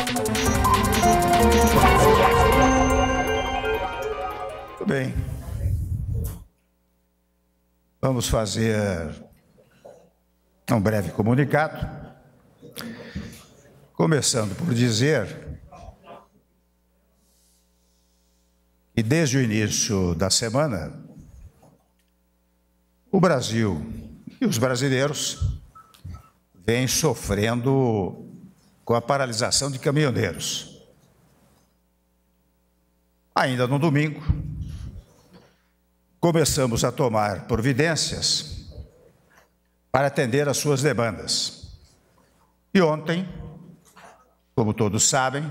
Muito bem. Vamos fazer um breve comunicado, começando por dizer que desde o início da semana, o Brasil e os brasileiros vêm sofrendo com a paralisação de caminhoneiros. Ainda no domingo, começamos a tomar providências para atender às suas demandas. E ontem, como todos sabem,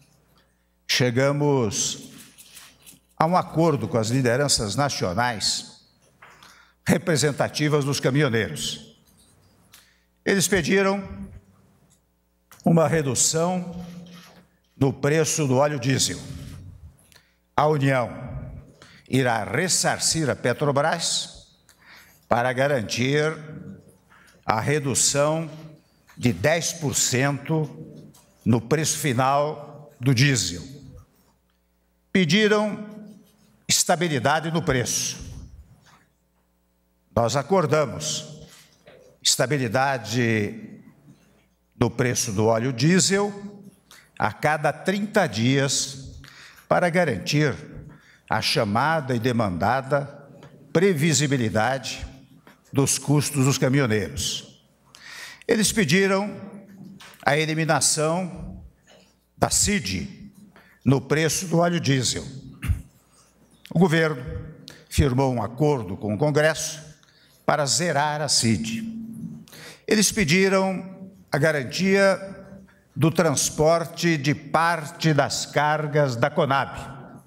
chegamos a um acordo com as lideranças nacionais representativas dos caminhoneiros. Eles pediram uma redução no preço do óleo diesel. A União irá ressarcir a Petrobras para garantir a redução de 10% no preço final do diesel. Pediram estabilidade no preço. Nós acordamos estabilidade no preço do óleo diesel a cada 30 dias para garantir a chamada e demandada previsibilidade dos custos dos caminhoneiros. Eles pediram a eliminação da CID no preço do óleo diesel. O governo firmou um acordo com o Congresso para zerar a CID. Eles pediram a garantia do transporte de parte das cargas da Conab.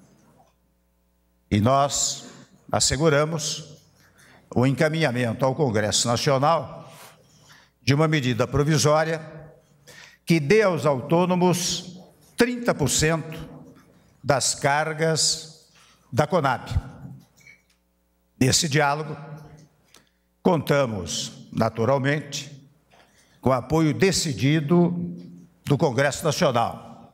E nós asseguramos o encaminhamento ao Congresso Nacional de uma medida provisória que dê aos autônomos 30% das cargas da Conab. Nesse diálogo, contamos, naturalmente, com o apoio decidido do Congresso Nacional.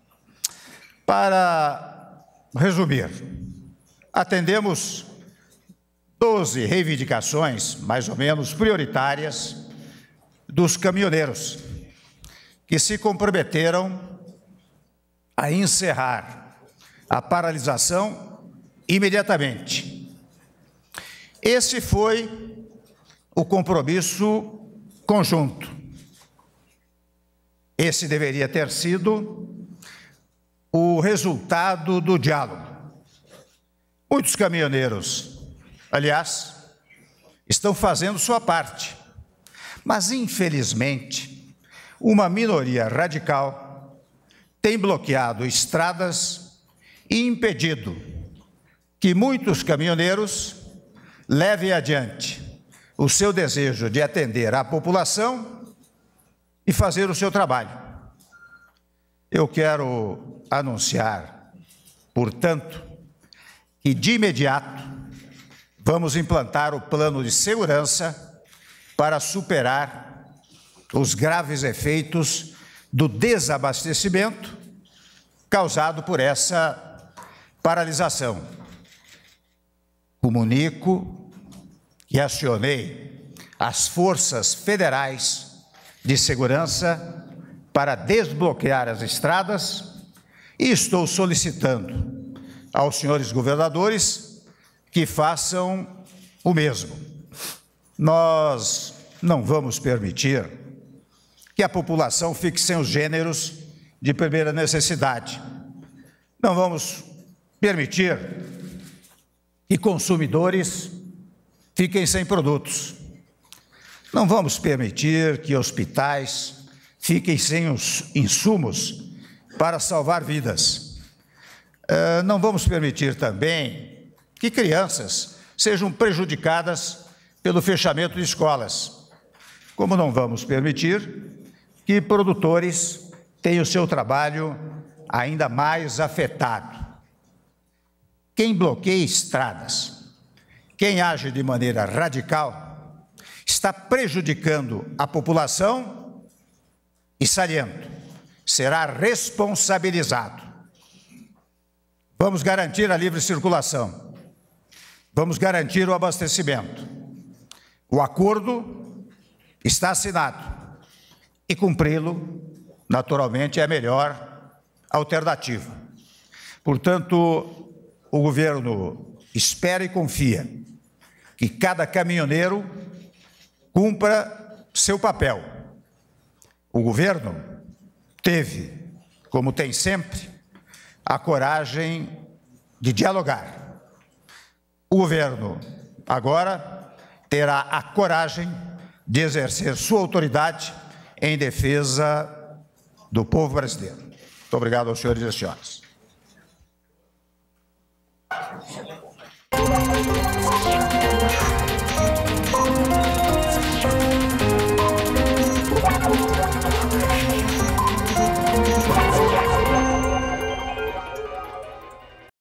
Para resumir, atendemos 12 reivindicações, mais ou menos prioritárias, dos caminhoneiros, que se comprometeram a encerrar a paralisação imediatamente. Esse foi o compromisso conjunto. Esse deveria ter sido o resultado do diálogo. Muitos caminhoneiros, aliás, estão fazendo sua parte, mas, infelizmente, uma minoria radical tem bloqueado estradas e impedido que muitos caminhoneiros levem adiante o seu desejo de atender à população e fazer o seu trabalho. Eu quero anunciar, portanto, que de imediato vamos implantar o plano de segurança para superar os graves efeitos do desabastecimento causado por essa paralisação. Comunico que acionei as forças federais de segurança para desbloquear as estradas e estou solicitando aos senhores governadores que façam o mesmo. Nós não vamos permitir que a população fique sem os gêneros de primeira necessidade. Não vamos permitir que consumidores fiquem sem produtos. Não vamos permitir que hospitais fiquem sem os insumos para salvar vidas. Não vamos permitir também que crianças sejam prejudicadas pelo fechamento de escolas, como não vamos permitir que produtores tenham o seu trabalho ainda mais afetado. Quem bloqueia estradas, quem age de maneira radical, está prejudicando a população e, saliento, será responsabilizado. Vamos garantir a livre circulação. Vamos garantir o abastecimento. O acordo está assinado e cumpri-lo, naturalmente, é a melhor alternativa. Portanto, o governo espera e confia que cada caminhoneiro cumpra seu papel. O governo teve, como tem sempre, a coragem de dialogar. O governo agora terá a coragem de exercer sua autoridade em defesa do povo brasileiro. Muito obrigado aos senhores e às senhoras.